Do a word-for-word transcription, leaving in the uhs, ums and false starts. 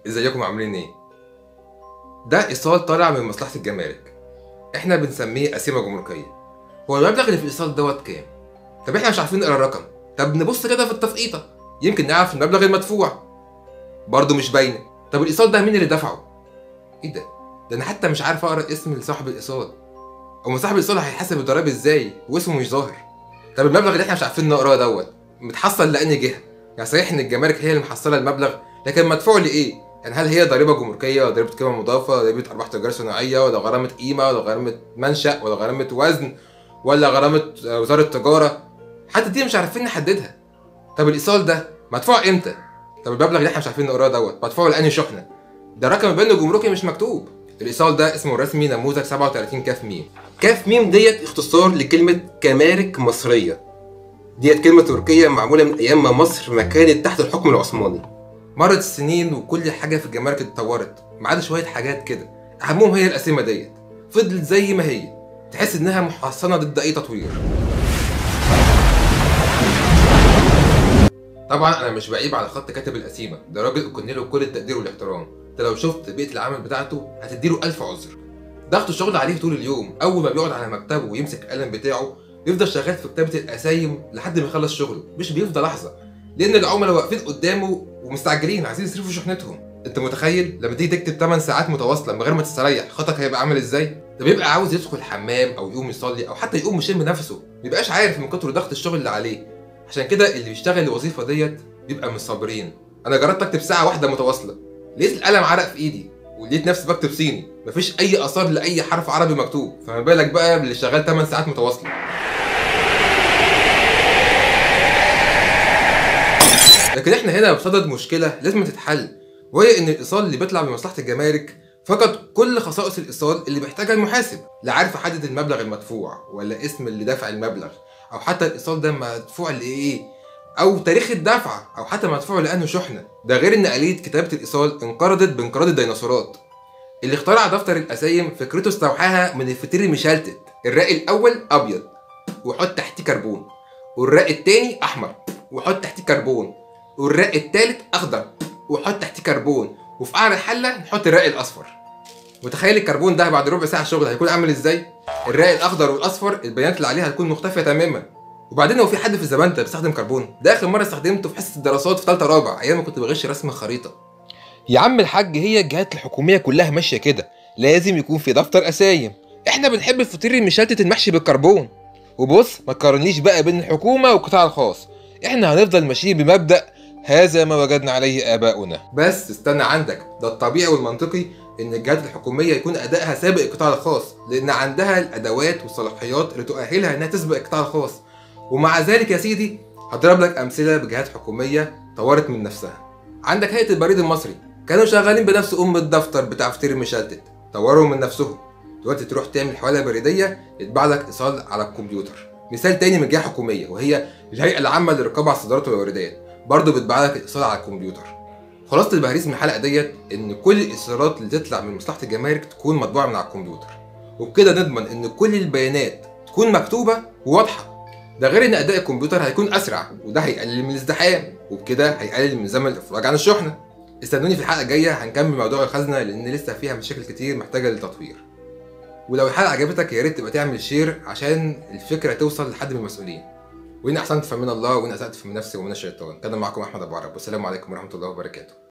ازيكم عاملين ايه؟ ده ايصال طالع من مصلحة الجمارك. احنا بنسميه قسيمة جمركية. هو المبلغ اللي في الايصال دوت كام؟ طب احنا مش عارفين نقرا الرقم. طب نبص كده في التفقيطة يمكن نعرف المبلغ المدفوع. برضه مش باينة. طب الايصال ده مين اللي دفعه؟ ايه ده؟ ده انا حتى مش عارف اقرا اسم صاحب الايصال. هو صاحب الايصال هيحاسب الضرايب ازاي واسمه مش ظاهر؟ طب المبلغ اللي احنا مش عارفين نقراه دوت متحصل لأنهي جهة؟ يعني صحيح ان الجمارك هي اللي محصلة المبلغ، لكن مدفوع لايه؟ يعني هل هي ضريبة جمركية ولا ضريبة قيمة مضافة ولا ضريبة أرباح تجارة صناعية ولا غرامة قيمة ولا غرامة منشأ ولا غرامة وزن ولا غرامة وزارة تجارة؟ حتى دي مش عارفين نحددها. طب الإيصال ده مدفوع إمتى؟ طب المبلغ اللي احنا مش عارفين نقراه دوت مدفوع لأنهي شحنة؟ ده رقم بينه جمركي مش مكتوب. الإيصال ده اسمه الرسمي نموذج سبعة وتلاتين كاف ميم. كاف ميم ديت اختصار لكلمة كمارك مصرية. ديت كلمة تركية معمولة من أيام ما مصر ما كانت تحت الحكم العثماني. مرت السنين وكل حاجة في الجمارك اتطورت ما عدا شوية حاجات كده، أهمهم هي القسيمة ديت. فضلت زي ما هي، تحس إنها محصنة ضد أي تطوير. طبعا أنا مش بعيب على خط كاتب القسيمة، ده راجل أكن له كل التقدير والاحترام. أنت لو شفت بيئة العمل بتاعته هتديله ألف عذر. ضغط الشغل عليه طول اليوم، أول ما بيقعد على مكتبه ويمسك القلم بتاعه بيفضل شغال في كتابة القسايم لحد ما يخلص شغله، مش بيفضى لحظة، لأن العملاء واقفين قدامه ومستعجلين عايزين يصرفوا شحنتهم. أنت متخيل لما تيجي تكتب ثماني ساعات متواصلة من غير ما تستريح خطك هيبقى عامل إزاي؟ ده بيبقى عاوز يدخل الحمام أو يقوم يصلي أو حتى يقوم يشم نفسه، مبيبقاش عارف من كتر ضغط الشغل اللي عليه. عشان كده اللي بيشتغل الوظيفة ديت بيبقى مش صابرين. أنا جربت أكتب ساعة واحدة متواصلة، لقيت القلم عرق في إيدي ولقيت نفسي بكتب صيني، مفيش أي آثار لأي حرف عربي مكتوب، فما بالك بقى باللي شغال ثماني ساعات متواصلة. لكن احنا هنا بصدد مشكله لازم تتحل، وهي ان الايصال اللي بيطلع بمصلحه الجمارك فقد كل خصائص الايصال اللي بيحتاجها المحاسب. لا عارف احدد المبلغ المدفوع ولا اسم اللي دفع المبلغ او حتى الايصال ده مدفوع لايه او تاريخ الدفع او حتى مدفوع لانه شحنه. ده غير ان آلية كتابه الايصال انقرضت بانقراض الديناصورات. اللي اخترع دفتر القسايم فكرته استوحاها من الفطير المشلتت. الراء الاول ابيض وحط تحتيه كربون، والراء الثاني احمر وحط تحتيه كربون، والراء التالت اخضر وحط تحتيه كربون، وفي قعر الحله نحط الراء الاصفر. متخيل الكربون ده بعد ربع ساعه شغل هيكون عامل ازاي؟ الراء الاخضر والاصفر البيانات اللي عليها هتكون مختفيه تماما. وبعدين هو في حد في الزمان ده بيستخدم كربون؟ ده اخر مره استخدمته في حصه الدراسات في ثالثه رابع ايام ما كنت بغش رسم الخريطه. يا عم الحاج هي الجهات الحكوميه كلها ماشيه كده، لازم يكون في دفتر قسايم. احنا بنحب الفطير المشلتت المحشي بالكربون. وبص ما تقارنيش بقى بين الحكومه والقطاع الخاص، احنا هنفضل ماشيين بمبدأ هذا ما وجدنا عليه آباؤنا. بس استنى عندك، ده الطبيعي والمنطقي إن الجهات الحكومية يكون أدائها سابق القطاع الخاص، لأن عندها الأدوات والصلاحيات اللي تؤهلها إنها تسبق القطاع الخاص. ومع ذلك يا سيدي هضرب لك أمثلة بجهات حكومية طورت من نفسها. عندك هيئة البريد المصري، كانوا شغالين بنفس أم الدفتر بتاع فطير المشلتت، طوروا من نفسهم. دلوقتي تروح تعمل حوالة بريدية يتباع لك إيصال على الكمبيوتر. مثال تاني من جهة حكومية وهي الهيئة العامة للرقابة على الصادرات والواردات، برضه بتباع لك الايصال على الكمبيوتر. خلاصة البهريز من الحلقة ديت إن كل الإيصالات اللي تطلع من مصلحة الجمارك تكون مطبوعة من على الكمبيوتر، وبكده نضمن إن كل البيانات تكون مكتوبة وواضحة. ده غير إن أداء الكمبيوتر هيكون أسرع، وده هيقلل من الازدحام، وبكده هيقلل من زمن الإفراج عن الشحنة. استنوني في الحلقة الجاية هنكمل موضوع الخزنة لأن لسه فيها مشاكل كتير محتاجة للتطوير. ولو الحلقة عجبتك يا ريت تبقى تعمل شير عشان الفكرة توصل لحد من المسؤولين. وإن أحسنت فمن الله وإن أسأت فمن نفسي ومن الشيطان. كان معكم أحمد أبو عرب، والسلام عليكم ورحمة الله وبركاته.